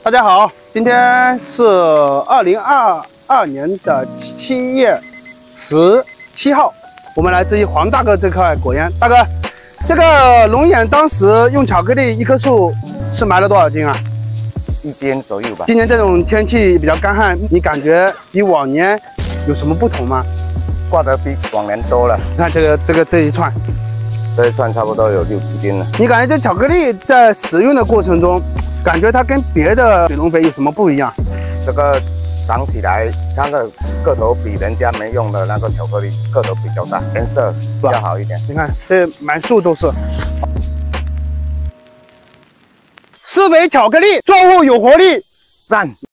大家好，今天是2022年的7月17号，我们来自于黄大哥这块果园。大哥，这个龙眼当时用巧克力一棵树是埋了多少斤啊？1斤左右吧。今年这种天气比较干旱，你感觉比往年有什么不同吗？ 挂得比往年多了。 你看这一串。 这一串差不多有6、7斤了。 你感觉这巧克力在使用的过程中，感觉它跟别的水龙肥有什么不一样？ 这个长起来，它的个头比人家没用的那个巧克力个头比较大，颜色比较好一点。 你看，这满树都是。施肥巧克力，作物有活力， 赞。